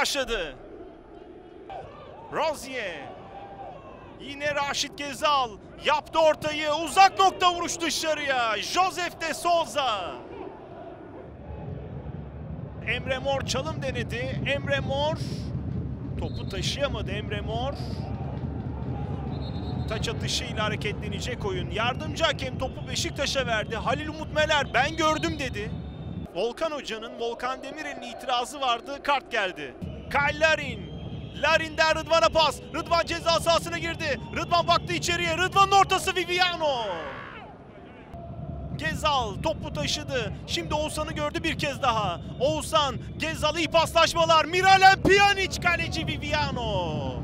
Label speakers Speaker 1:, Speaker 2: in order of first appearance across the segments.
Speaker 1: başladı. Rozier. Yine Raşit Gezal yaptı ortayı. Uzak nokta vuruş dışarıya. Josef de Souza. Emre Mor çalım denedi. Emre Mor topu taşıyamadı. Emre Mor taç atışıyla hareketlenecek oyun. Yardımcı hakem topu Beşiktaş'a verdi. Halil Umut Meler ben gördüm dedi. Volkan Hoca'nın Volkan Demirel'in itirazı vardı. Kart geldi. Kyle Larin. Larin'den Rıdvan'a pas. Rıdvan ceza sahasına girdi. Rıdvan baktı içeriye. Rıdvan'ın ortası Viviano. Gezal topu taşıdı. Şimdi Oğuzhan'ı gördü bir kez daha. Oğuzhan, Gezal iyi paslaşmalar. Miralem Pjanic, kaleci Viviano.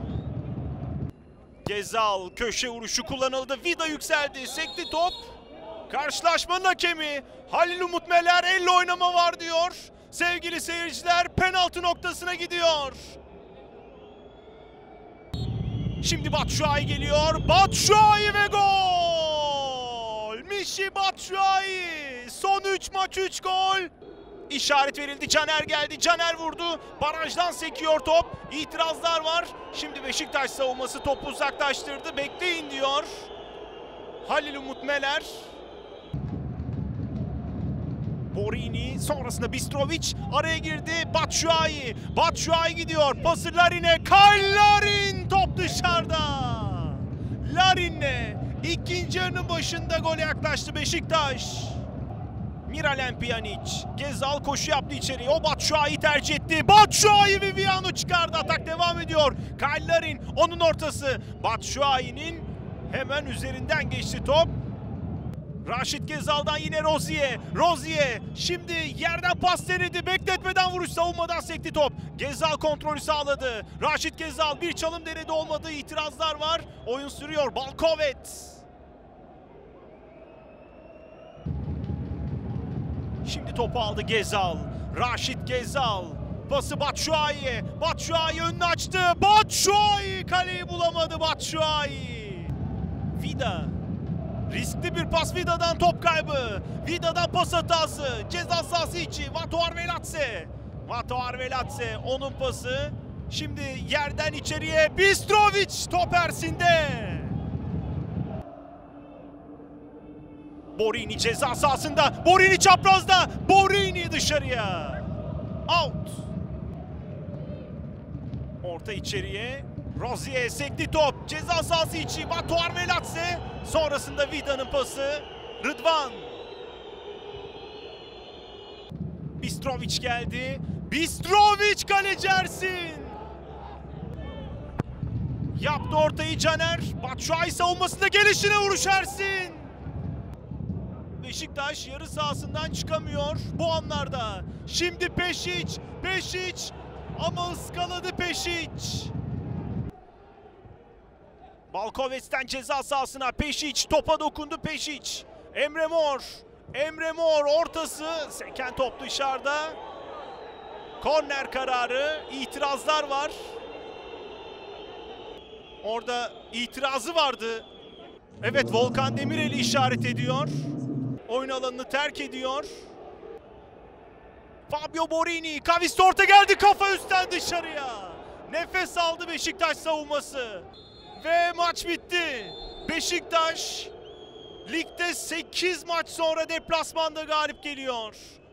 Speaker 1: Gezal köşe vuruşu kullanıldı. Vida yükseldi. Sekti top. Karşılaşmanın hakemi Halil Umut Meler elle oynama var diyor. Sevgili seyirciler penaltı noktasına gidiyor. Şimdi Batshuayi geliyor. Batshuayi ve gol! Michy Batshuayi. Son 3 maç 3 gol. İşaret verildi. Caner geldi. Caner vurdu. Barajdan sekiyor top. İtirazlar var. Şimdi Beşiktaş savunması topu uzaklaştırdı. Bekleyin diyor Halil Umut Meler. Borini sonrasında Bistrovic araya girdi. Batshuayi. Batshuayi gidiyor. Pası Larin'e. Kyle Larin top dışarıda. Larin'le ikinci yarının başında gole yaklaştı Beşiktaş. Miralem Pjanic. Gezal koşu yaptı içeriye. O Batshuayi tercih etti. Batshuayi Viviano çıkardı. Atak devam ediyor. Kyle Larin onun ortası. Batshuayi'nin hemen üzerinden geçti top. Raşit Gezal'dan yine Rozier. Rozier şimdi yerden pas denedi. Bekletmeden vuruş, savunmadan sekti top. Gezal kontrolü sağladı. Raşit Gezal bir çalım denedi, olmadı. İtirazlar var. Oyun sürüyor. Balkovet. Şimdi topu aldı Gezal. Raşit Gezal. Pası Batshuayi'ye. Batshuayi önünü açtı. Batshuayi kaleyi bulamadı Batshuayi. Vida. Riskli bir pas Vida'dan, top kaybı. Vida'dan pas hatası. Ceza sahası içi. Vato Arveladze. Vato Arveladze onun pası. Şimdi yerden içeriye Bistrovic top Ersin'de. Borini ceza sahasında. Borini çaprazda. Borini dışarıya. Out. Orta içeriye. Rozier sekti top. Ceza sahası içi. Vato Arveladze. Sonrasında Vida'nın pası. Rıdvan. Bistrovic geldi. Bistrovic kaleci Ersin. Yaptı ortayı Caner. Batshuayi savunmasında gelişine vuruş Ersin. Beşiktaş yarı sahasından çıkamıyor bu anlarda. Şimdi Pešić. Pešić ama ıskaladı Pešić. Balkovets'ten ceza sahasına Pešić topa dokundu Pešić. Emre Mor. Emre Mor ortası. Seken top dışarıda. Korner kararı. İtirazlar var. Orada itirazı vardı. Evet, Volkan Demirel'i işaret ediyor. Oyun alanını terk ediyor. Fabio Borini. Kavis orta geldi, kafa üstten dışarıya. Nefes aldı Beşiktaş savunması. Ve maç bitti. Beşiktaş ligde 8 maç sonra deplasmanda galip geliyor.